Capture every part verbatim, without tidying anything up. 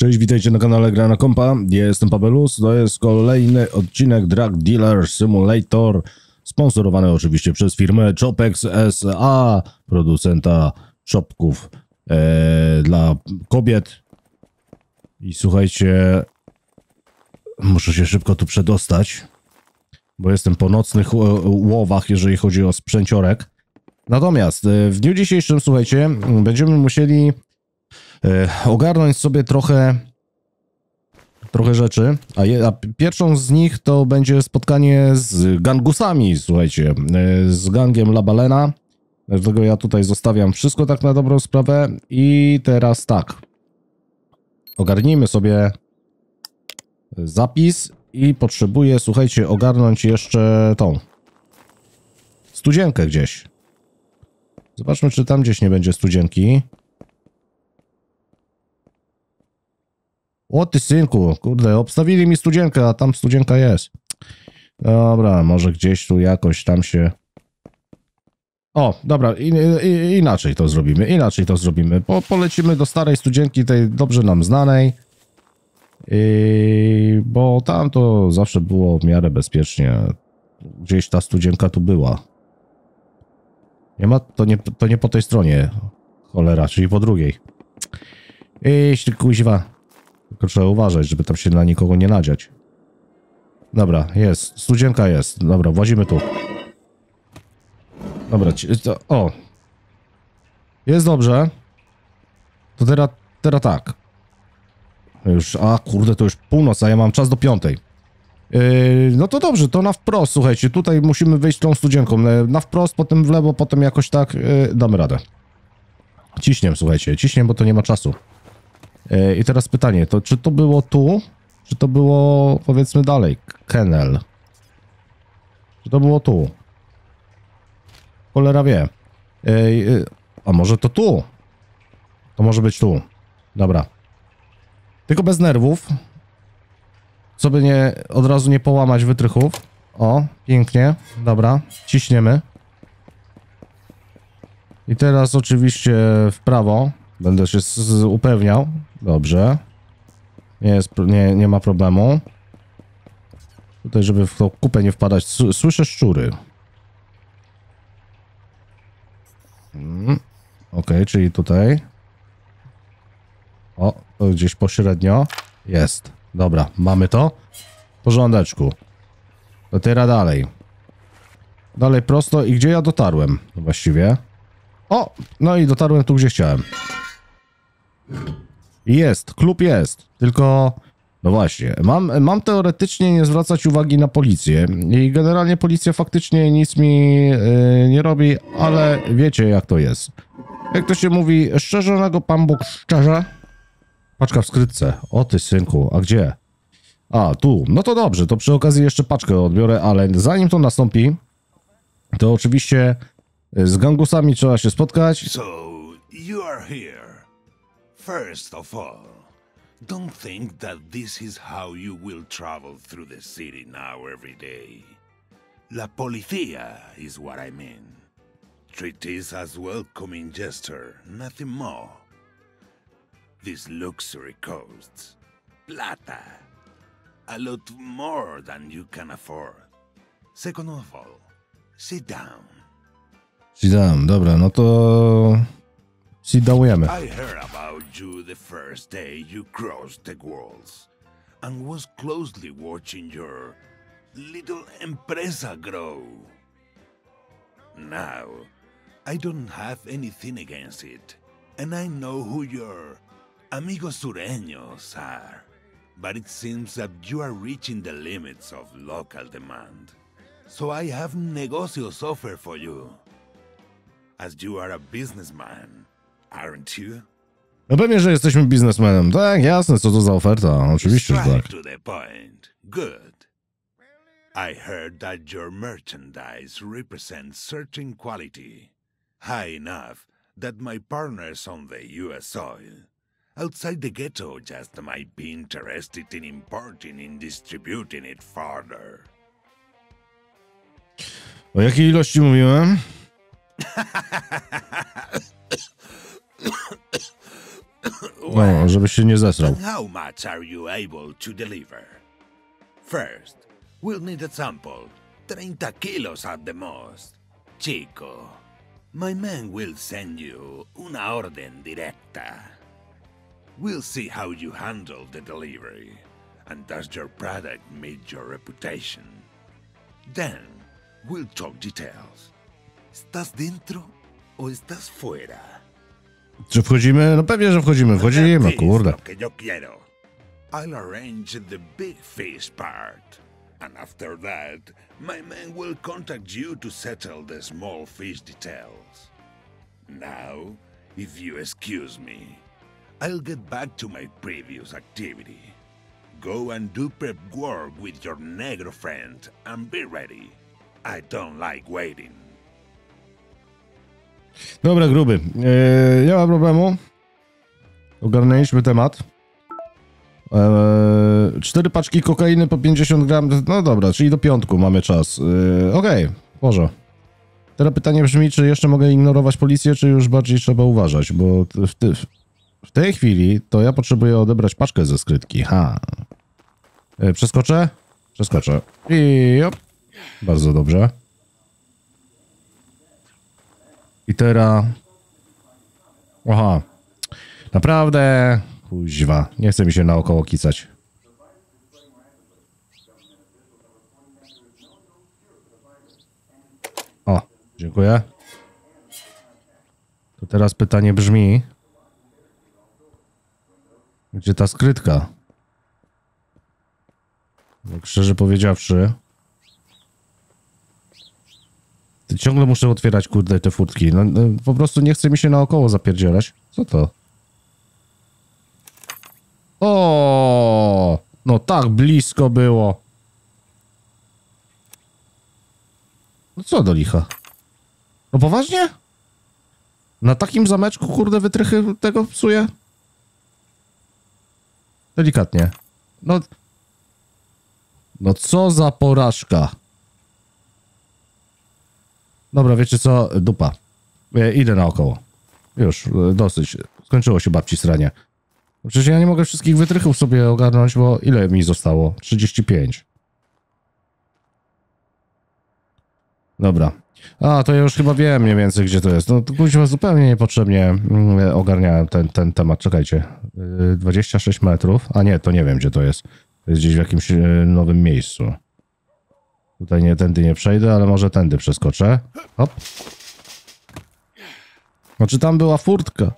Cześć, witajcie na kanale Gra na Kompa. Ja jestem Pawelus. To jest kolejny odcinek Drug Dealer Simulator, sponsorowany oczywiście przez firmę Chopex S A, producenta czopków e, dla kobiet. I słuchajcie, muszę się szybko tu przedostać, bo jestem po nocnych łowach, jeżeli chodzi o sprzęciorek. Natomiast w dniu dzisiejszym, słuchajcie, będziemy musieli e, ogarnąć sobie trochę trochę rzeczy, a, je, a pierwszą z nich to będzie spotkanie z gangusami, słuchajcie, e, z gangiem Labalena. Dlatego ja tutaj zostawiam wszystko tak na dobrą sprawę i teraz tak, ogarnijmy sobie zapis i potrzebuję, słuchajcie, ogarnąć jeszcze tą studzienkę gdzieś. Zobaczmy, czy tam gdzieś nie będzie studzienki. O ty synku, kurde, obstawili mi studzienkę, a tam studzienka jest. Dobra, może gdzieś tu jakoś tam się... O, dobra, in, in, inaczej to zrobimy, inaczej to zrobimy. Po, polecimy do starej studzienki, tej dobrze nam znanej. I, bo tam to zawsze było w miarę bezpiecznie. Gdzieś ta studzienka tu była. Nie ma, to nie, to nie po tej stronie, cholera, czyli po drugiej. Iść ty kuźwa. Tylko trzeba uważać, żeby tam się na nikogo nie nadziać. Dobra, jest, studzienka jest. Dobra, włazimy tu. Dobra, to, o. Jest dobrze. To teraz, teraz tak. Już, a kurde, to już północ, a ja mam czas do piątej. Yy, no to dobrze, to na wprost, słuchajcie, tutaj musimy wyjść tą studzienką. Na wprost, potem w lewo, potem jakoś tak yy, damy radę. Ciśniem, słuchajcie, ciśniem, bo to nie ma czasu. Yy, I teraz pytanie, to czy to było tu, czy to było, powiedzmy dalej, Kennel? Czy to było tu? Cholera wie. Yy, yy, a może to tu? To może być tu. Dobra. Tylko bez nerwów. Co by nie, od razu nie połamać wytrychów. O, pięknie. Dobra, ciśniemy. I teraz oczywiście w prawo. Będę się z, z, upewniał. Dobrze. Nie, jest, nie, nie ma problemu. Tutaj, żeby w tą kupę nie wpadać. Słyszę szczury. Hmm. Ok, czyli tutaj. O, to gdzieś pośrednio. Jest. Dobra, mamy to. W porządeczku. To teraz dalej. Dalej prosto. I gdzie ja dotarłem właściwie? O! No i dotarłem tu, gdzie chciałem. Jest. Klub jest. Tylko... No właśnie. Mam, mam teoretycznie nie zwracać uwagi na policję. I generalnie policja faktycznie nic mi yy, nie robi, ale wiecie jak to jest. Jak to się mówi, szczerzonego Pan Bóg szczerze? Paczka w skrytce. O ty synku, a gdzie? A, tu. No to dobrze, to przy okazji jeszcze paczkę odbiorę, ale zanim to nastąpi, to oczywiście z gangusami trzeba się spotkać. So, you are here. First of all, don't think that this is how you will travel through the city now every day. La policía is what I mean. Treat this as welcoming gesture, nothing more. This luxury costs plata, a lot more than you can afford. Second of all, sit down. Sit down, dobra, no to sit downujemy. I heard about you the first day you crossed the walls and was closely watching your little empresa grow. Now, I don't have anything against it, and I know who your amigos sureños are, but it seems that you are reaching the limits of local demand. So I have negocios offer for you. As you are a businessman, aren't you? No pewnie, że jesteśmy biznesmenem. Tak, jasne, co to za oferta. Oczywiście, że tak. To the point. Good. I heard that your merchandise represents certain quality, high enough that my partners on the U S soil outside the ghetto just might be interested in importing and distributing it further. O jakiej ilości mówiłem? No, żebyś się nie zesrał. And how much are you able to deliver? First, we'll need a sample. thirty kilos at the most. Chico, my man will send you una orden directa. We'll see how you handle the delivery, and does your product meet your reputation. Then, we'll talk details. ¿Estás dentro o estás fuera? Czy wchodzimy? No pewnie, że wchodzimy. Wchodzimy, kurde. Lo que yo quiero. I'll arrange the big fish part. And after that, my man will contact you to settle the small fish details. Now, if you excuse me, I'll get back to my previous activity. Go and do prep work with your negro friend and be ready. I don't like waiting. Dobra, gruby. Eee, nie ma problemu. Ogarnęliśmy temat. Eee, cztery paczki kokainy po pięćdziesiąt gram. No dobra, czyli do piątku mamy czas. Eee, Okej, okay, może. Teraz pytanie brzmi, czy jeszcze mogę ignorować policję, czy już bardziej trzeba uważać, bo w, ty, w tej chwili to ja potrzebuję odebrać paczkę ze skrytki. Ha. Eee, przeskoczę? Przeskoczę. I op. Bardzo dobrze. I teraz... Aha. Naprawdę... Kuźwa. Nie chce mi się naokoło kicać. O, dziękuję. To teraz pytanie brzmi... Gdzie ta skrytka? Tak szczerze powiedziawszy... Ciągle muszę otwierać, kurde, te furtki. No, no, po prostu nie chce mi się naokoło zapierdzielać. Co to? O, no tak blisko było. No co do licha? No poważnie? Na takim zameczku, kurde, wytrychy tego psuje? Delikatnie. No... No co za porażka. Dobra, wiecie co? Dupa. Ja idę naokoło. Już, dosyć. Skończyło się babci sranie. Przecież ja nie mogę wszystkich wytrychów sobie ogarnąć, bo ile mi zostało? trzydzieści pięć. Dla. A, to ja już chyba wiem mniej więcej, gdzie to jest. No to kuźwa zupełnie niepotrzebnie ogarniałem ten, ten temat. Czekajcie. dwadzieścia sześć metrów. A nie, to nie wiem, gdzie to jest. To jest gdzieś w jakimś nowym miejscu. Tutaj nie, tędy nie przejdę, ale może tędy przeskoczę. Hop. Znaczy tam była furtka.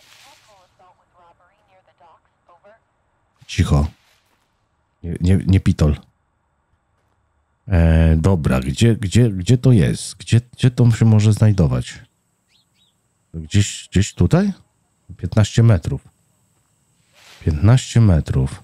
Cicho. Nie, nie, nie pitol. E, dobra, gdzie, gdzie, gdzie to jest? Gdzie, gdzie to się może znajdować? Gdzieś, gdzieś tutaj? piętnaście metrów. piętnaście metrów.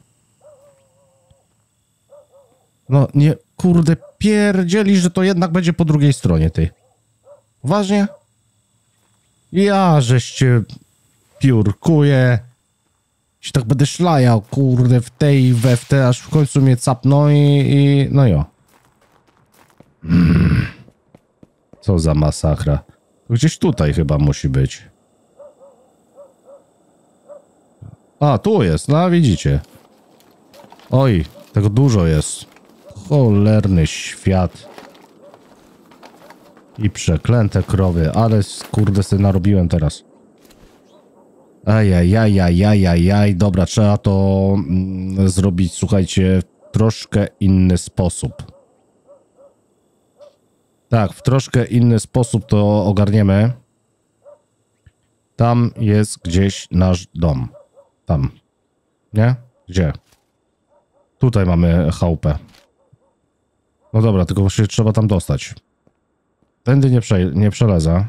No nie, kurde, pierdzieli, że to jednak będzie po drugiej stronie, ty. Poważnie? Ja, żeście piórkuję. Się tak będę szlajał, kurde, w tej i we w te, aż w końcu mnie capną i, i no jo. Mm. Co za masakra. To gdzieś tutaj chyba musi być. A, tu jest, no widzicie. Oj, tego dużo jest. Cholerny świat. I przeklęte krowy, ale kurde sobie narobiłem teraz. Ajajajajajajaj, dobra, trzeba to mm, zrobić, słuchajcie, w troszkę inny sposób. Tak, w troszkę inny sposób to ogarniemy. Tam jest gdzieś nasz dom. Tam. Nie? Gdzie? Tutaj mamy chałupę. No dobra, tylko się trzeba tam dostać. Tędy nie, prze, nie przelezę.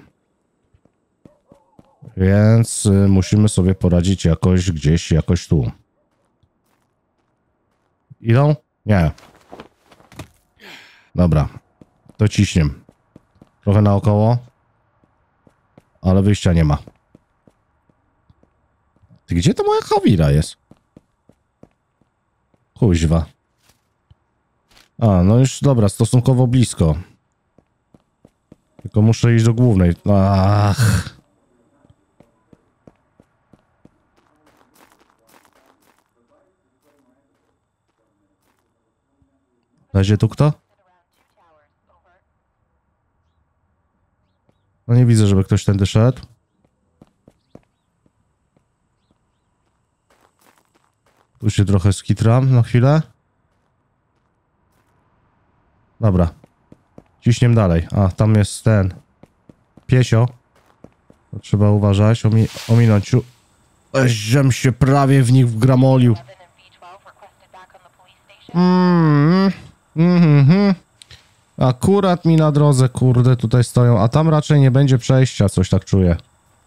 Więc y, musimy sobie poradzić jakoś gdzieś, jakoś tu. Idą? Nie. Dobra. To ciśniem. Trochę naokoło. Ale wyjścia nie ma. Ty, gdzie to moja chawira jest? Kuźwa. A, no już dobra, stosunkowo blisko. Tylko muszę iść do głównej. Ach. Będzie tu kto? No nie widzę, żeby ktoś tędy szedł. Tu się trochę skitram na chwilę. Dobra. Ciśniem dalej. A, tam jest ten piesio. To trzeba uważać, omi ominąć. Żem się prawie w nich wgramolił. Mm, mm, mm, mm. Akurat mi na drodze, kurde, tutaj stoją, a tam raczej nie będzie przejścia, coś tak czuję.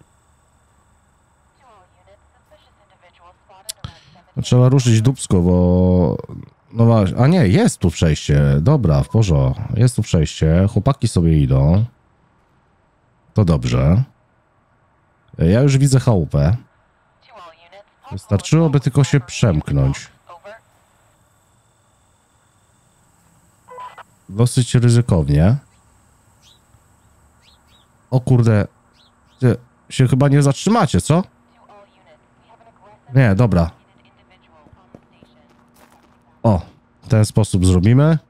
No, trzeba ruszyć dupsko, bo... No właśnie, a nie, jest tu przejście. Dobra, w porządku. Jest tu przejście, chłopaki sobie idą. To dobrze. Ja już widzę chałupę. Wystarczyłoby tylko się przemknąć. Dosyć ryzykownie. O kurde. Ty się chyba nie zatrzymacie, co? Nie, dobra. O, w ten sposób zrobimy.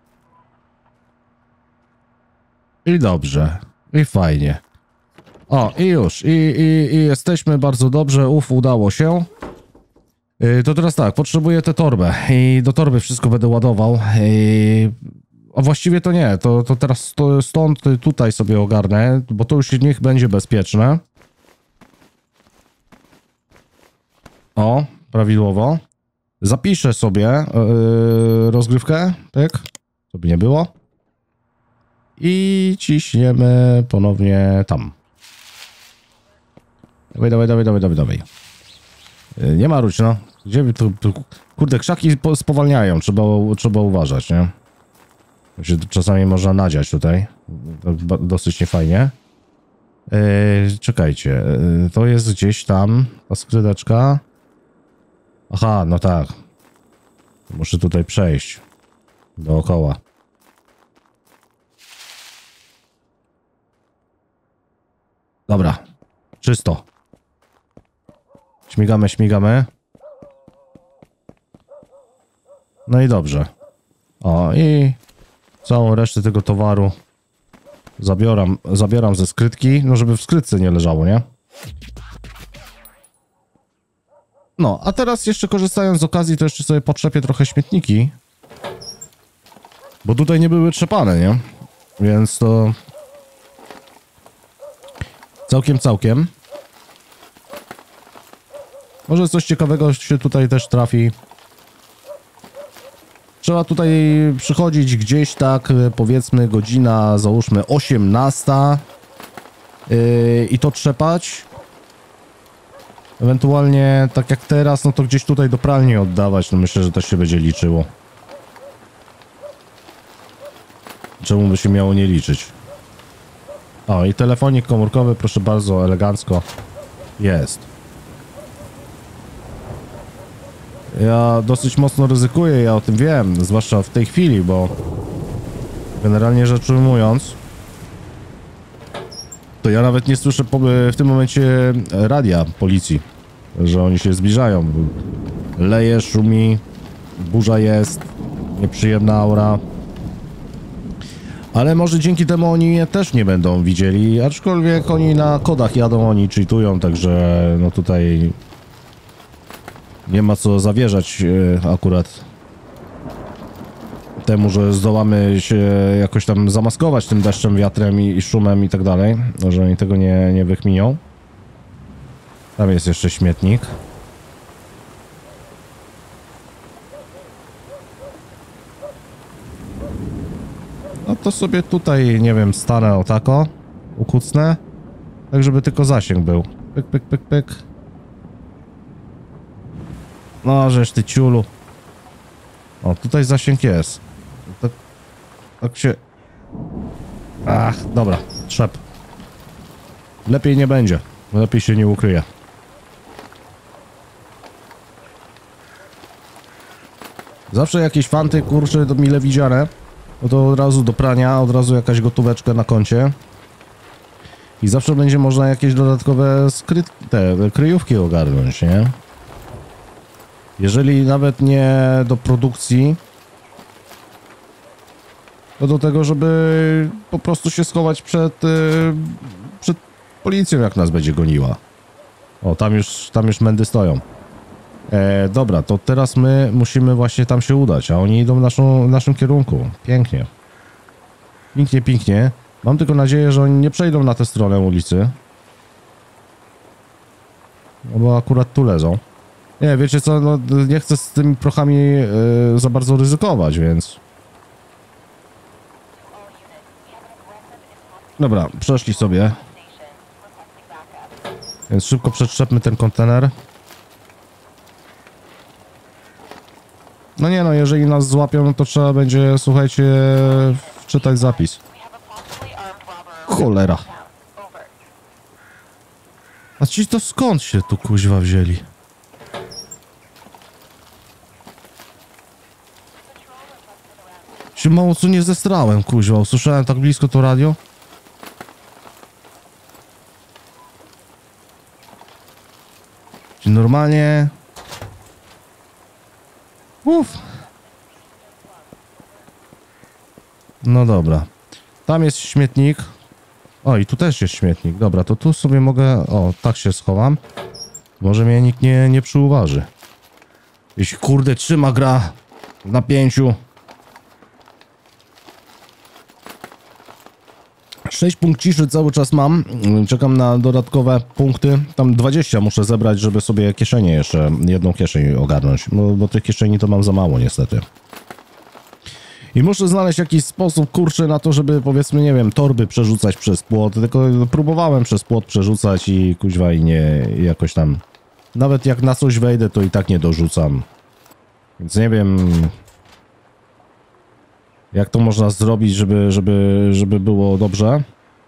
I dobrze. I fajnie. O, i już. I, i, i jesteśmy bardzo dobrze. Uf, udało się. Yy, to teraz tak, potrzebuję tę torbę. I do torby wszystko będę ładował. I... A właściwie to nie, to, to teraz to, stąd tutaj sobie ogarnę, bo to już niech będzie bezpieczne. O, prawidłowo. Zapiszę sobie yy, rozgrywkę, tak? To by nie było. I ciśniemy ponownie tam. Dawaj, dawaj, dawaj, dawaj, dawaj, dawaj. Yy, nie ma ruch, no. Gdzie tu, tu, kurde, krzaki spowalniają, trzeba, trzeba uważać, nie? Się czasami można nadziać tutaj. Dosyć niefajnie. Yy, czekajcie. Yy, to jest gdzieś tam ta skrzydeczka. Aha, no tak. Muszę tutaj przejść. Dookoła. Dobra. Czysto. Śmigamy, śmigamy. No i dobrze. O, i... Całą resztę tego towaru zabieram, zabieram ze skrytki, no żeby w skrytce nie leżało, nie? No, a teraz jeszcze korzystając z okazji, to jeszcze sobie potrzepię trochę śmietniki. Bo tutaj nie były trzepane, nie? Więc to... Całkiem, całkiem. Może coś ciekawego się tutaj też trafi. Trzeba tutaj przychodzić gdzieś tak, powiedzmy godzina, załóżmy osiemnasta yy, i to trzepać. Ewentualnie tak jak teraz, no to gdzieś tutaj do pralni oddawać, no myślę, że też się będzie liczyło. Czemu by się miało nie liczyć? O, i telefonik komórkowy, proszę bardzo, elegancko jest. Ja dosyć mocno ryzykuję, ja o tym wiem, zwłaszcza w tej chwili, bo generalnie rzecz ujmując, to ja nawet nie słyszę w tym momencie radia policji, że oni się zbliżają. Leje, szumi, burza jest, nieprzyjemna aura. Ale może dzięki temu oni mnie też nie będą widzieli, aczkolwiek oni na kodach jadą, oni cheatują, także no tutaj... Nie ma co zawierzać e, akurat temu, że zdołamy się jakoś tam zamaskować tym deszczem, wiatrem i, i szumem i tak dalej, że oni tego nie, nie wykminią. Tam jest jeszcze śmietnik. No to sobie tutaj, nie wiem, stanę o tako, ukucnę, tak żeby tylko zasięg był. Pyk, pyk, pyk, pyk. No, żeż ty ciulu. O, tutaj zasięg jest. Tak, tak się... Ach, dobra, trzep. Lepiej nie będzie. Lepiej się nie ukryje. Zawsze jakieś fanty, kurczę, to mile widziane. No to od razu do prania, od razu jakaś gotóweczka na koncie. I zawsze będzie można jakieś dodatkowe skryt... te kryjówki ogarnąć, nie? Jeżeli nawet nie do produkcji, to do tego, żeby po prostu się schować przed, yy, przed policją, jak nas będzie goniła. O, tam już, tam już mędy stoją. E, dobra, to teraz my musimy właśnie tam się udać, a oni idą w, naszą, w naszym kierunku. Pięknie. Pięknie, pięknie. Mam tylko nadzieję, że oni nie przejdą na tę stronę ulicy. No bo akurat tu leżą. Nie, wiecie co, no nie chcę z tymi prochami yy, za bardzo ryzykować, więc... Dobra, przeszli sobie. Więc szybko przetrzepmy ten kontener. No nie no, jeżeli nas złapią, no to trzeba będzie, słuchajcie, wczytać zapis. Cholera. A ci to skąd się tu kuźwa wzięli? Się mało co nie zestrałem, kuźwa. Usłyszałem tak blisko to radio. Czy normalnie... Uff. No dobra. Tam jest śmietnik. O, i tu też jest śmietnik. Dobra, to tu sobie mogę... O, tak się schowam. Może mnie nikt nie, nie przyuważy. Jeśli kurde trzyma gra w napięciu. sześć punkt ciszy cały czas mam. Czekam na dodatkowe punkty. Tam dwadzieścia muszę zebrać, żeby sobie kieszenię jeszcze, jedną kieszeń ogarnąć. Bo, bo tych kieszeni to mam za mało niestety. I muszę znaleźć jakiś sposób, kurczę, na to, żeby powiedzmy, nie wiem, torby przerzucać przez płot. Tylko próbowałem przez płot przerzucać i kuźwa i nie jakoś tam... Nawet jak na coś wejdę, to i tak nie dorzucam. Więc nie wiem... Jak to można zrobić, żeby, żeby, żeby było dobrze?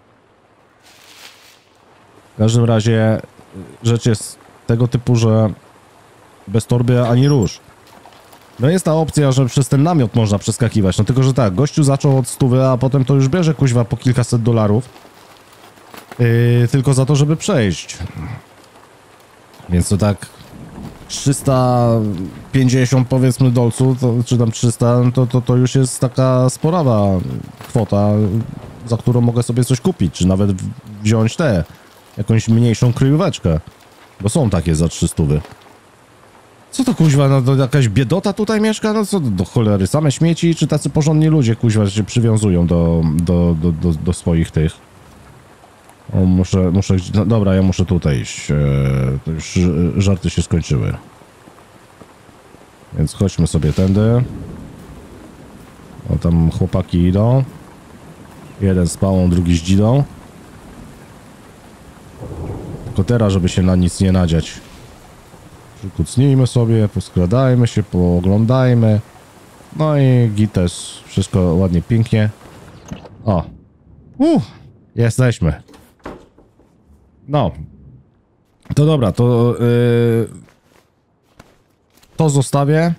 W każdym razie rzecz jest tego typu, że bez torby ani rusz. No jest ta opcja, że przez ten namiot można przeskakiwać, no tylko, że tak, gościu zaczął od stówy, a potem to już bierze kuźwa po kilkaset dolarów. Yy, tylko za to, żeby przejść. Więc to tak... trzysta pięćdziesiąt powiedzmy dolców, to, czy tam trzysta, to, to, to już jest taka sporawa kwota, za którą mogę sobie coś kupić, czy nawet wziąć tę, jakąś mniejszą kryjóweczkę, bo są takie za trzysta. Co to kuźwa, no to jakaś biedota tutaj mieszka? No co do cholery, same śmieci, czy tacy porządni ludzie kuźwa się przywiązują do, do, do, do, do swoich tych? O, muszę, muszę, no dobra, ja muszę tutaj iść, e, to już żarty się skończyły. Więc chodźmy sobie tędy. O, tam chłopaki idą. Jeden z pałą, drugi z dzidą. Tylko teraz, żeby się na nic nie nadziać. Przykucnijmy sobie, poskradajmy się, pooglądajmy. No i git też, wszystko ładnie, pięknie. O! Uh, jesteśmy. No. To dobra, to... Yy, to zostawię.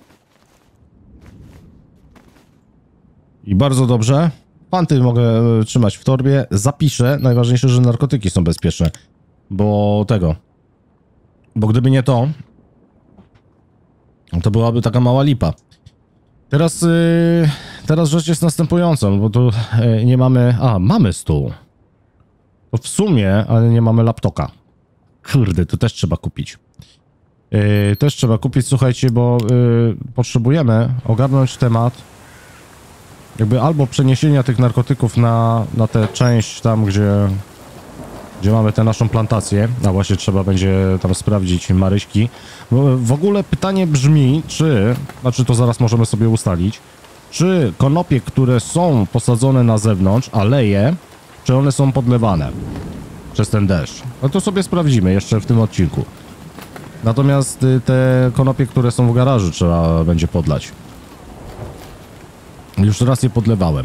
I bardzo dobrze. Panty mogę trzymać w torbie. Zapiszę. Najważniejsze, że narkotyki są bezpieczne. Bo tego... Bo gdyby nie to... To byłaby taka mała lipa. Teraz... Yy, teraz rzecz jest następująca, bo tu yy, nie mamy... A, mamy stół. To w sumie, ale nie mamy laptopa. Kurde, to też trzeba kupić. Yy, też trzeba kupić, słuchajcie, bo yy, potrzebujemy ogarnąć temat jakby albo przeniesienia tych narkotyków na, na tę część tam, gdzie, gdzie mamy tę naszą plantację, a właśnie trzeba będzie tam sprawdzić Maryśki. Bo w ogóle pytanie brzmi, czy, znaczy to zaraz możemy sobie ustalić, czy konopie, które są posadzone na zewnątrz, aleje, czy one są podlewane przez ten deszcz. No to sobie sprawdzimy jeszcze w tym odcinku. Natomiast y, te konopie, które są w garażu, trzeba będzie podlać. Już raz je podlewałem.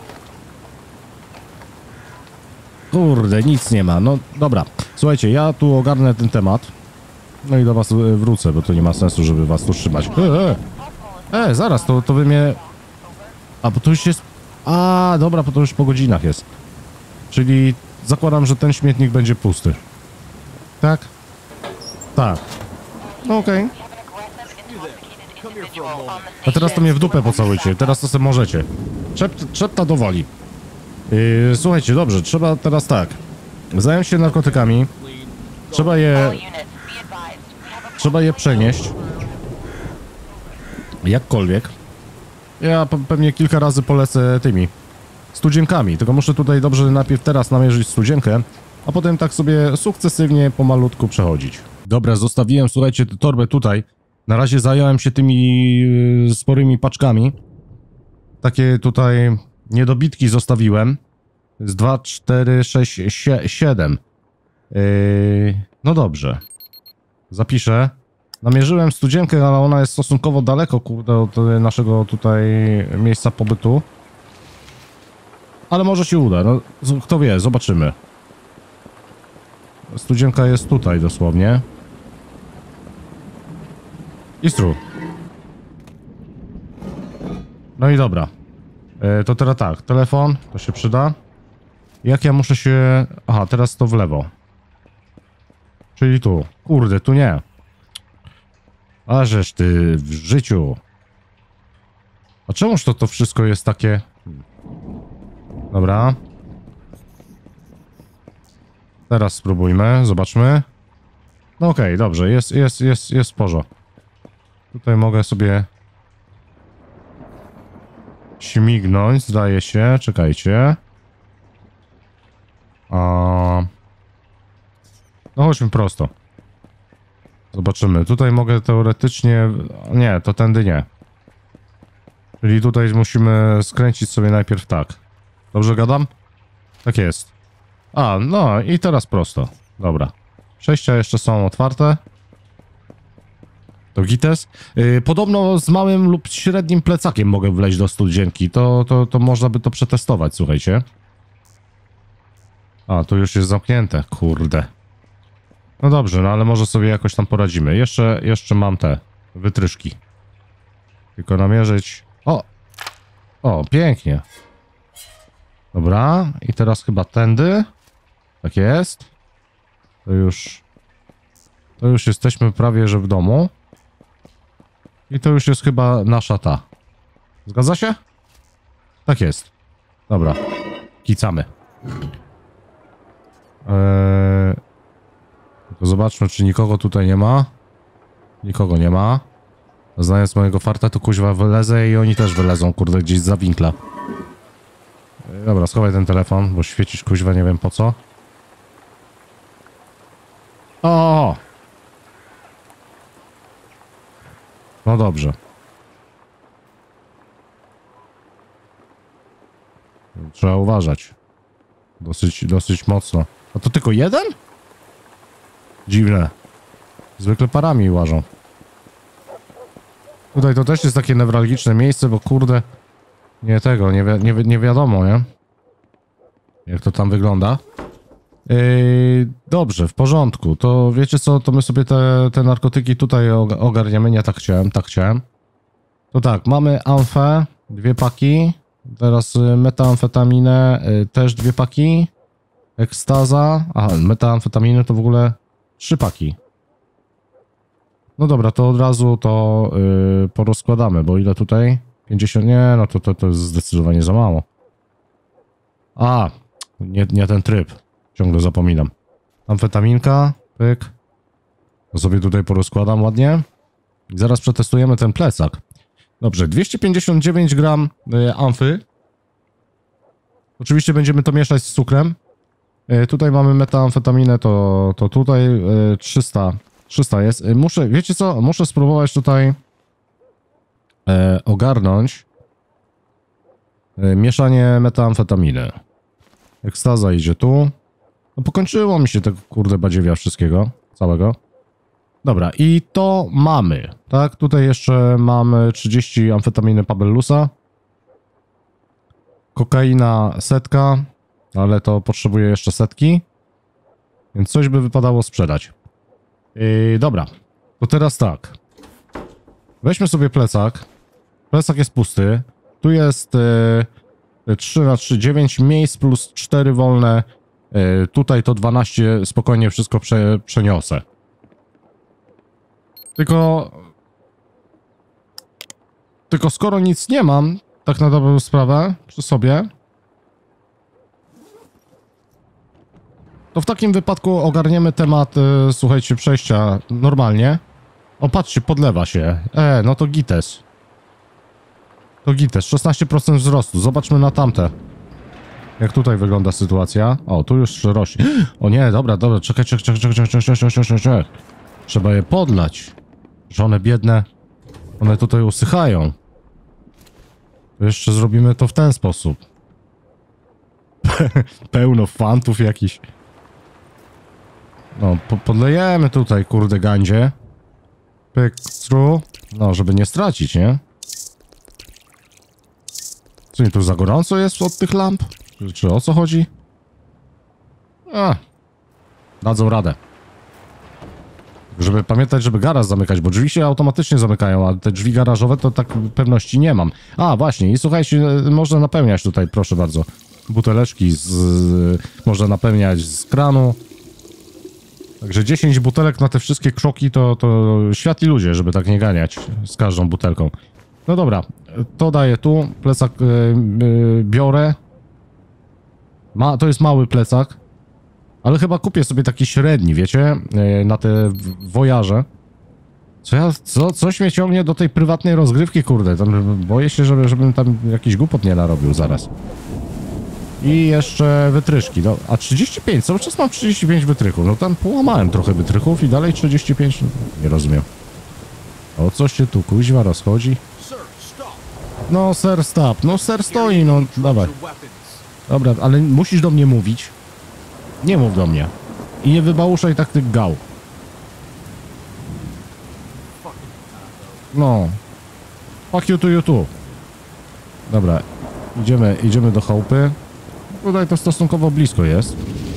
Kurde, nic nie ma. No dobra. Słuchajcie, ja tu ogarnę ten temat. No i do was wrócę, bo to nie ma sensu, żeby was tu trzymać. E, e, e zaraz, to, to wy mnie... A, bo to już jest... A, dobra, bo to już po godzinach jest. Czyli zakładam, że ten śmietnik będzie pusty. Tak? Tak. No okej. Okay. A teraz to mnie w dupę pocałujcie, teraz to sobie możecie. Czep, czepta do woli. Yy, słuchajcie, dobrze, trzeba teraz tak. Zająć się narkotykami. Trzeba je... Trzeba je przenieść. Jakkolwiek. Ja pe pewnie kilka razy polecę tymi studzienkami, tylko muszę tutaj dobrze najpierw teraz namierzyć studzienkę, a potem tak sobie sukcesywnie, pomalutku przechodzić. Dobra, zostawiłem, słuchajcie, tę torbę tutaj. Na razie zająłem się tymi yy, sporymi paczkami. Takie tutaj niedobitki zostawiłem. Z dwa, cztery, sześć, siedem. Yy, no dobrze. Zapiszę. Namierzyłem studzienkę, ale ona jest stosunkowo daleko, kurde, od naszego tutaj miejsca pobytu. Ale może się uda, no kto wie, zobaczymy. Studzienka jest tutaj dosłownie. Istru. No i dobra. E, to teraz tak, telefon, to się przyda. Jak ja muszę się... Aha, teraz to w lewo. Czyli tu. Kurde, tu nie. A żeż ty w życiu. A czemuż to to wszystko jest takie... Dobra. Teraz spróbujmy, zobaczmy. No okej, okay, dobrze, jest, jest, jest, jest w porządku. Tutaj mogę sobie śmignąć, zdaje się, czekajcie. A... No chodźmy prosto. Zobaczymy, tutaj mogę teoretycznie... Nie, to tędy nie. Czyli tutaj musimy skręcić sobie najpierw tak. Dobrze gadam? Tak jest. A, no i teraz prosto. Dobra. Przejścia jeszcze są otwarte. To gites. Yy, podobno z małym lub średnim plecakiem mogę wleźć do studzienki. To, to, to można by to przetestować, słuchajcie. A, tu już jest zamknięte, kurde. No dobrze, no ale może sobie jakoś tam poradzimy. Jeszcze, jeszcze mam te wytryszki. Tylko namierzyć... O! O, pięknie. Dobra, i teraz chyba tędy. Tak jest. To już... To już jesteśmy prawie, że w domu. I to już jest chyba nasza ta. Zgadza się? Tak jest. Dobra. Kicamy. Eee... Tylko zobaczmy, czy nikogo tutaj nie ma. Nikogo nie ma. Znając mojego farta, to kuźwa wylezę i oni też wylezą, kurde, gdzieś za winkla. Eee, dobra, schowaj ten telefon, bo świecisz kuźwa nie wiem po co. O! No dobrze. Trzeba uważać. Dosyć, dosyć mocno. A to tylko jeden? Dziwne. Zwykle parami łażą. Tutaj to też jest takie newralgiczne miejsce, bo kurde... Nie tego, nie, wi nie, wi nie wiadomo, nie? Jak to tam wygląda. Yy, dobrze, w porządku. To wiecie co, to my sobie te, te narkotyki tutaj ogarniemy. Nie, tak chciałem, tak chciałem. To tak, mamy amfę, dwie paki. Teraz metamfetaminę, yy, też dwie paki. Ekstaza. Aha, metamfetaminy to w ogóle trzy paki. No dobra, to od razu to yy, porozkładamy, bo ile tutaj? pięćdziesiąt, nie, no to, to, to jest zdecydowanie za mało. A, nie, nie ten tryb. Ciągle zapominam. Amfetaminka, pyk. To sobie tutaj porozkładam ładnie. I zaraz przetestujemy ten plecak. Dobrze, dwieście pięćdziesiąt dziewięć gram y, amfy. Oczywiście będziemy to mieszać z cukrem. Y, tutaj mamy metamfetaminę, to, to tutaj y, trzysta, trzysta jest. Y, muszę, wiecie co? Muszę spróbować tutaj y, ogarnąć y, mieszanie metamfetaminy. Ekstaza idzie tu. No pokończyło mi się tego kurde badziewia wszystkiego, całego. Dobra, i to mamy, tak? Tutaj jeszcze mamy trzydzieści amfetaminy Pabellusa. Kokaina setka, ale to potrzebuje jeszcze setki. Więc coś by wypadało sprzedać. Yy, dobra, to teraz tak. Weźmy sobie plecak. Plecak jest pusty. Tu jest yy, trzy na trzy, dziewięć miejsc plus cztery wolne. Yy, tutaj to dwanaście, spokojnie wszystko prze, przeniosę. Tylko... Tylko skoro nic nie mam, tak na dobrą sprawę, przy sobie, to w takim wypadku ogarniemy temat, y, słuchajcie, przejścia normalnie. O, patrzcie, podlewa się. E, no to gites. To gites, szesnaście procent wzrostu. Zobaczmy na tamte. Jak tutaj wygląda sytuacja. O, tu już rośnie. O nie, dobra, dobra, czekaj, czekaj, czekaj, czekaj, czekaj, czekaj, czekaj, czekaj, czekaj. Trzeba je podlać. Że one biedne, one tutaj usychają. To jeszcze zrobimy to w ten sposób. Pełno fantów jakiś. No, po podlejemy tutaj, kurde, gandzie. Pyk, tru. No, żeby nie stracić, nie? Co nie tu za gorąco jest od tych lamp? Czy, czy o co chodzi? A, dadzą radę. Żeby pamiętać, żeby garaż zamykać, bo drzwi się automatycznie zamykają, a te drzwi garażowe to tak pewności nie mam. A, właśnie, i słuchajcie, można napełniać tutaj, proszę bardzo, buteleczki z... można napełniać z kranu. Także dziesięć butelek na te wszystkie kroki to, to światli ludzie, żeby tak nie ganiać z każdą butelką. No dobra, to daję tu, plecak yy, yy, biorę. Ma, to jest mały plecak, ale chyba kupię sobie taki średni, wiecie, yy, na te wojaże. Co ja, co, coś mnie ciągnie do tej prywatnej rozgrywki, kurde, tam boję się, żeby, żebym tam jakiś głupot nie narobił zaraz. I jeszcze wytryszki, no, a trzydzieści pięć, cały czas mam trzydzieści pięć wytrychów, no tam połamałem trochę wytrychów i dalej trzydzieści pięć, no, nie rozumiem. O co się tu kuźwa rozchodzi? No, ser, stop, no, ser stoi, no, dawaj. Dobra, ale musisz do mnie mówić. Nie mów do mnie. I nie wybałuszaj tak tych gał. No. Fuck you to you too. Dobra, idziemy, idziemy do chałupy. Tutaj to stosunkowo blisko jest.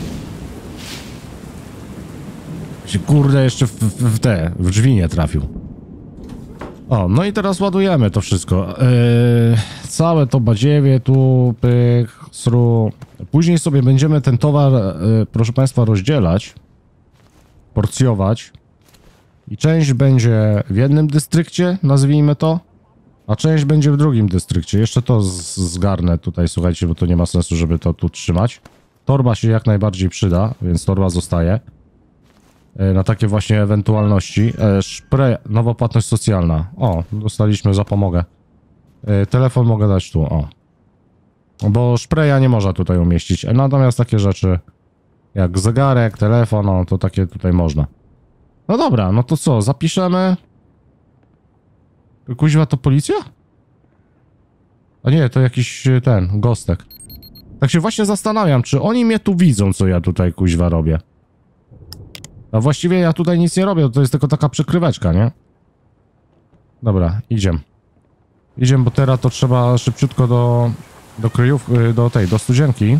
Się kurde jeszcze w, w, w te, w drzwi nie trafił. O, no i teraz ładujemy to wszystko. Yy, całe to badziewie tu, pyk, sru. Później sobie będziemy ten towar, yy, proszę państwa, rozdzielać. Porcjować. I część będzie w jednym dystrykcie, nazwijmy to. A część będzie w drugim dystrykcie. Jeszcze to z zgarnę tutaj, słuchajcie, bo to nie ma sensu, żeby to tu trzymać. Torba się jak najbardziej przyda, więc torba zostaje. E, na takie właśnie ewentualności. E, szpray, nowa płatność socjalna. O, dostaliśmy zapomogę. E, telefon mogę dać tu, o. Bo szpreja nie można tutaj umieścić. E, natomiast takie rzeczy jak zegarek, telefon, no to takie tutaj można. No dobra, no to co, zapiszemy... Kuźwa, to policja? A nie, to jakiś ten, gostek. Tak się właśnie zastanawiam, czy oni mnie tu widzą, co ja tutaj kuźwa robię. A właściwie ja tutaj nic nie robię, to jest tylko taka przykryweczka, nie? Dobra, idziemy. Idziemy, bo teraz to trzeba szybciutko do... do kryjówki, do tej, do studzienki.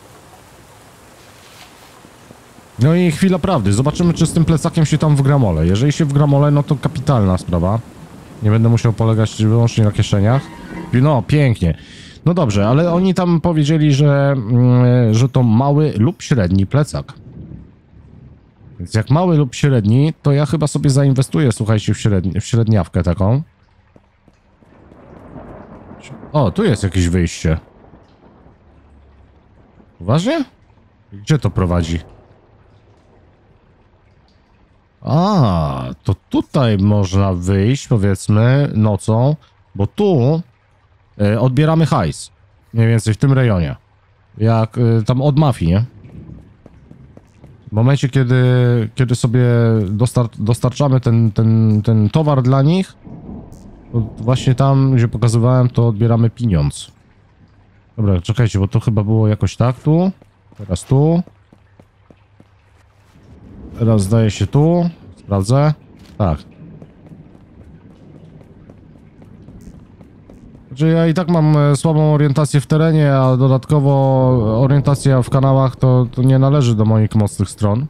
No i chwila prawdy, zobaczymy, czy z tym plecakiem się tam wgramolę. Jeżeli się wgramolę, no to kapitalna sprawa. Nie będę musiał polegać wyłącznie na kieszeniach. No, pięknie. No dobrze, ale oni tam powiedzieli, że, mm, że to mały lub średni plecak. Więc jak mały lub średni, to ja chyba sobie zainwestuję, słuchajcie, w, średni, w średniawkę taką. O, tu jest jakieś wyjście. Uważnie? Gdzie to prowadzi? A, to tutaj można wyjść, powiedzmy, nocą, bo tu y, odbieramy hajs. Mniej więcej w tym rejonie. Jak y, tam od mafii, nie? W momencie, kiedy, kiedy sobie dostar dostarczamy ten, ten, ten towar dla nich, to właśnie tam, gdzie pokazywałem, to odbieramy pieniądz. Dobra, czekajcie, bo to chyba było jakoś tak tu. Teraz tu. Teraz zdaje się tu. Sprawdzę. Tak. Znaczy ja i tak mam słabą orientację w terenie, a dodatkowo orientacja w kanałach to, to nie należy do moich mocnych stron.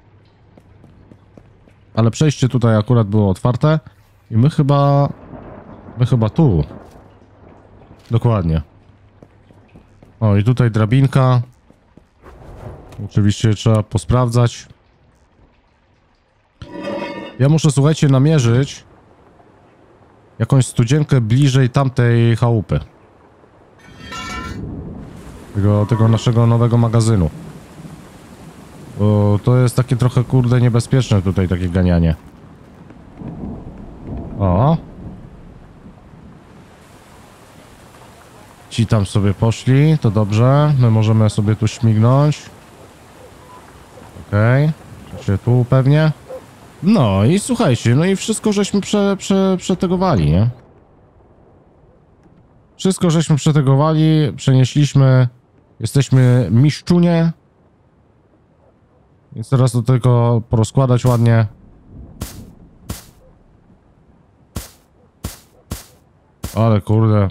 Ale przejście tutaj akurat było otwarte i my chyba... My chyba tu. Dokładnie. O, i tutaj drabinka. Oczywiście trzeba posprawdzać. Ja muszę, słuchajcie, namierzyć, jakąś studzienkę bliżej tamtej chałupy. Tego, tego naszego nowego magazynu. Bo to jest takie trochę, kurde, niebezpieczne tutaj, takie ganianie. O! Ci tam sobie poszli, to dobrze. My możemy sobie tu śmignąć. Okej. Okay. Czy tu pewnie? No i słuchajcie, no i wszystko żeśmy prze, prze, przetegowali, nie? Wszystko żeśmy przetegowali, przenieśliśmy. Jesteśmy mistrzunie. Więc teraz to tylko porozkładać ładnie. Ale kurde.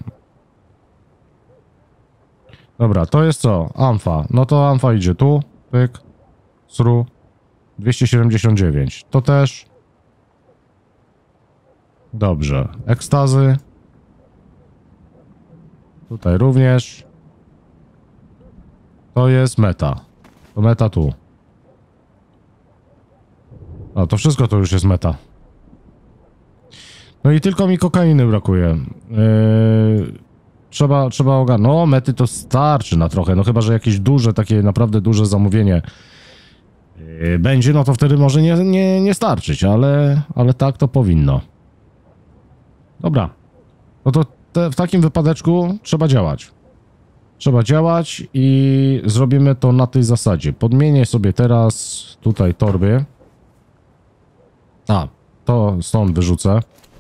Dobra, to jest co? Amfa. No to amfa idzie tu. Pyk. Sru. dwieście siedemdziesiąt dziewięć. To też. Dobrze. Ekstazy. Tutaj również. To jest meta. To meta tu. A, to wszystko to już jest meta. No i tylko mi kokainy brakuje. Yy, trzeba, trzeba ogarnąć. No, mety to starczy na trochę. No chyba, że jakieś duże, takie naprawdę duże zamówienie yy, będzie, no to wtedy może nie, nie, nie starczyć, ale, ale tak to powinno. Dobra. No to te, w takim wypadeczku trzeba działać. Trzeba działać i zrobimy to na tej zasadzie. Podmienię sobie teraz tutaj torby. A, to stąd wyrzucę.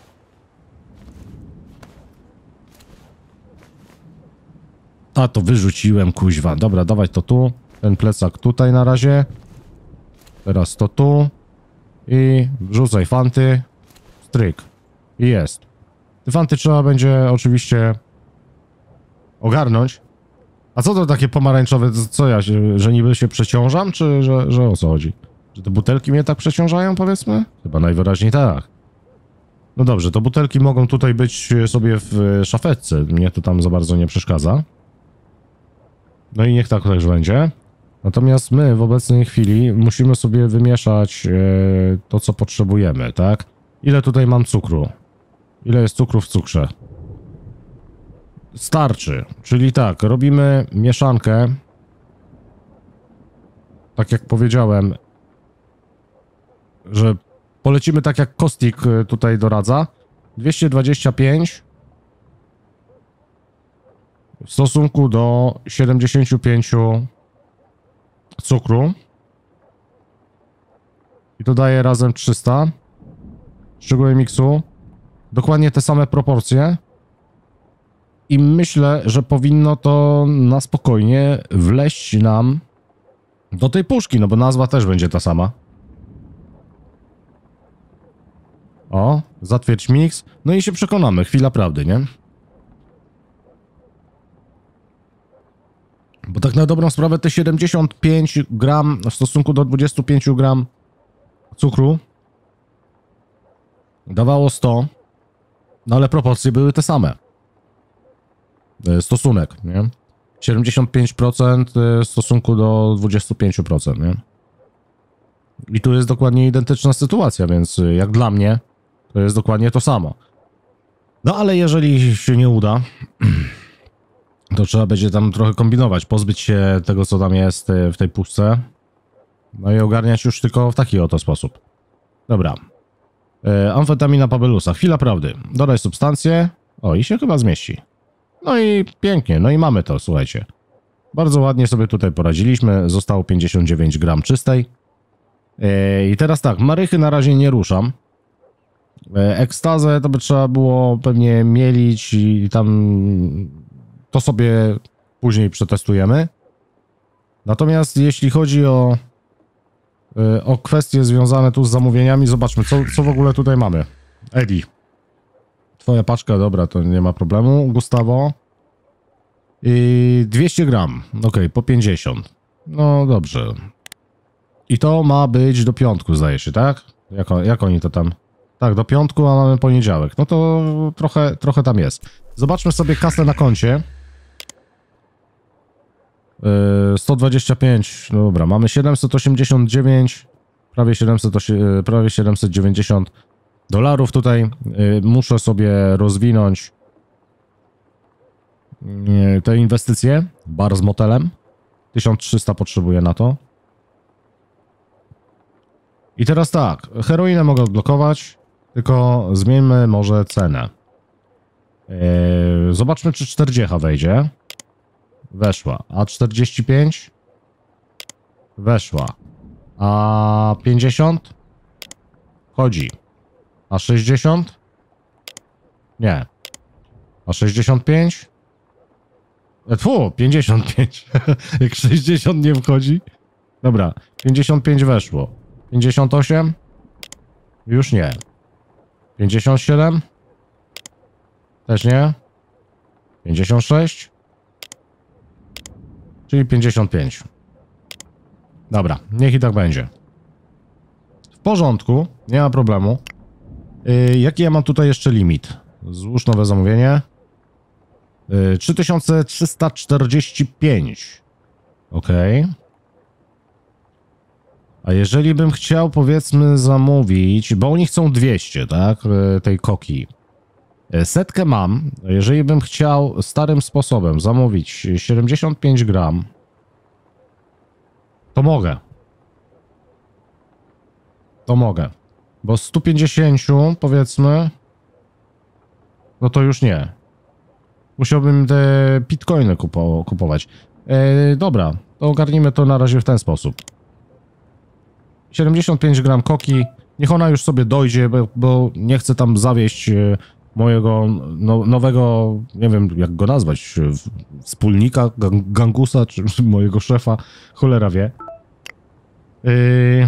A, to wyrzuciłem, kuźwa. Dobra, dawać to tu. Ten plecak tutaj na razie. Teraz to tu. I wrzucaj fanty. Stryk. I jest. Te fanty trzeba będzie oczywiście ogarnąć. A co to takie pomarańczowe? Co ja, że niby się przeciążam? Czy że, że o co chodzi? Że te butelki mnie tak przeciążają, powiedzmy? Chyba najwyraźniej tak. No dobrze, to butelki mogą tutaj być sobie w szafetce. Mnie to tam za bardzo nie przeszkadza. No i niech tak też będzie. Natomiast my w obecnej chwili musimy sobie wymieszać e, to, co potrzebujemy, tak? Ile tutaj mam cukru? Ile jest cukru w cukrze? Starczy. Czyli tak, robimy mieszankę. Tak jak powiedziałem, że polecimy tak jak Kostik tutaj doradza. dwieście dwadzieścia pięć w stosunku do siedemdziesięciu pięciu cukru. I to daje razem trzysta. Szczegóły miksu. Dokładnie te same proporcje. I myślę, że powinno to na spokojnie wleść nam do tej puszki, no bo nazwa też będzie ta sama. O, zatwierdź miks. No i się przekonamy, chwila prawdy, nie? Bo tak na dobrą sprawę te siedemdziesiąt pięć gram w stosunku do dwudziestu pięciu gram cukru dawało sto, no ale proporcje były te same. Stosunek, nie? siedemdziesiąt pięć procent w stosunku do dwudziestu pięciu procent, nie? I tu jest dokładnie identyczna sytuacja, więc jak dla mnie to jest dokładnie to samo. No ale jeżeli się nie uda, to trzeba będzie tam trochę kombinować, pozbyć się tego, co tam jest w tej puszce. No i ogarniać już tylko w taki oto sposób. Dobra. E, amfetamina Pabelusa. Chwila prawdy. Dodaj substancję. O, i się chyba zmieści. No i pięknie. No i mamy to, słuchajcie. Bardzo ładnie sobie tutaj poradziliśmy. Zostało pięćdziesiąt dziewięć gram czystej. E, I teraz tak, marychy na razie nie ruszam. E, ekstazę to by trzeba było pewnie mielić i tam... To sobie później przetestujemy. Natomiast jeśli chodzi o, o kwestie związane tu z zamówieniami, zobaczmy, co, co w ogóle tutaj mamy. Edi. Twoja paczka, dobra, to nie ma problemu. Gustavo. I dwieście gram. Ok, po pięćdziesiąt. No dobrze. I to ma być do piątku, zdaje się, tak? Jak, jak oni to tam... Tak, do piątku, a mamy poniedziałek. No to trochę, trochę tam jest. Zobaczmy sobie kasę na koncie. sto dwadzieścia pięć, no dobra, mamy siedemset osiemdziesiąt dziewięć, prawie siedemset, prawie siedemset dziewięćdziesiąt dolarów tutaj. Y, muszę sobie rozwinąć y, te inwestycje. Bar z motelem. tysiąc trzysta potrzebuję na to. I teraz tak, heroinę mogę odblokować, tylko zmieńmy może cenę. Yy, zobaczmy, czy czterdzieści wejdzie. Weszła. A czterdzieści pięć? Weszła. A pięćdziesiąt? Chodzi. A sześćdziesiąt? Nie. A sześćdziesiąt pięć? Tfu, pięćdziesiąt pięć. Jak sześćdziesiąt nie wchodzi. Dobra, pięćdziesiąt pięć weszło. pięćdziesiąt osiem? Już nie. pięćdziesiąt siedem? Też nie. pięćdziesiąt sześć? Czyli pięćdziesiąt pięć. Dobra, niech i tak będzie. W porządku, nie ma problemu. Yy, jaki ja mam tutaj jeszcze limit? Złóż nowe zamówienie. Yy, trzy tysiące trzysta czterdzieści pięć. Okej. Okay. A jeżeli bym chciał, powiedzmy, zamówić, bo oni chcą dwieście, tak, tej koki. Setkę mam. Jeżeli bym chciał starym sposobem zamówić siedemdziesiąt pięć gram, to mogę. To mogę. Bo sto pięćdziesiąt, powiedzmy, no to już nie. Musiałbym te bitcoiny kupo kupować. E, dobra, to ogarnijmy to na razie w ten sposób. siedemdziesiąt pięć gram koki, niech ona już sobie dojdzie, bo, bo nie chcę tam zawieść mojego no, nowego, nie wiem jak go nazwać, wspólnika, gangusa, czy mojego szefa, cholera wie. Yy...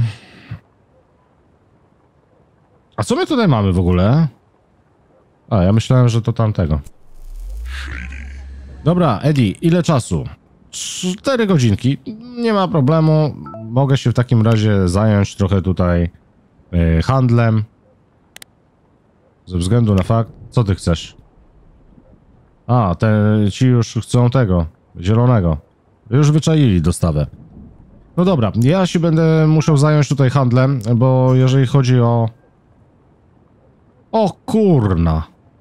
A co my tutaj mamy w ogóle? A, ja myślałem, że to tamtego. Dobra, Eddie, ile czasu? Cztery godzinki, nie ma problemu. Mogę się w takim razie zająć trochę tutaj yy, handlem. Ze względu na fakt... Co ty chcesz? A, te, ci już chcą tego, zielonego. Już wyczaili dostawę. No dobra, ja się będę musiał zająć tutaj handlem, bo jeżeli chodzi o... O kurna!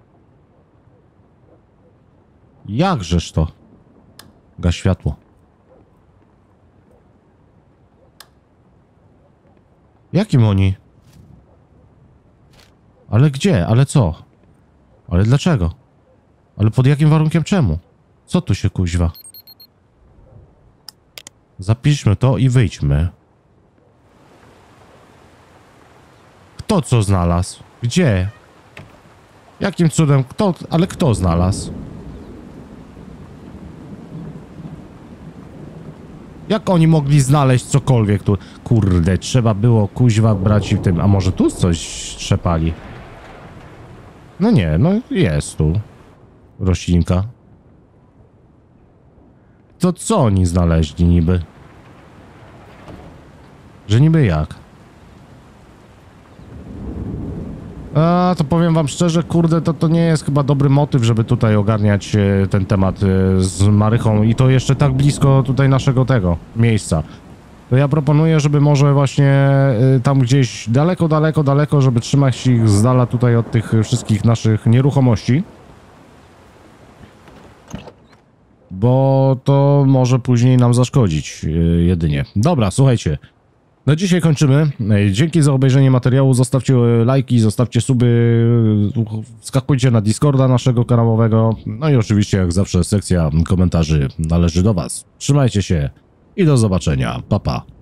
Jakżeż to? Gaś światło. Jakim oni? Ale gdzie? Ale co? Ale dlaczego? Ale pod jakim warunkiem czemu? Co tu się kuźwa? Zapiszmy to i wyjdźmy. Kto co znalazł? Gdzie? Jakim cudem? Kto? Ale kto znalazł? Jak oni mogli znaleźć cokolwiek tu? Kurde, trzeba było kuźwa brać w tym... A może tu coś trzepali? No nie, no jest tu roślinka. To co oni znaleźli niby? Że niby jak? A, to powiem wam szczerze, kurde, to, to nie jest chyba dobry motyw, żeby tutaj ogarniać e, ten temat e, z marychą i to jeszcze tak blisko tutaj naszego tego miejsca. To ja proponuję, żeby może właśnie e, tam gdzieś daleko, daleko, daleko, żeby trzymać ich z dala tutaj od tych wszystkich naszych nieruchomości. Bo to może później nam zaszkodzić e, jedynie. Dobra, słuchajcie. Na dzisiaj kończymy. Dzięki za obejrzenie materiału. Zostawcie lajki, zostawcie suby, skakujcie na Discorda naszego kanałowego. No i oczywiście, jak zawsze, sekcja komentarzy należy do was. Trzymajcie się i do zobaczenia. Pa, pa.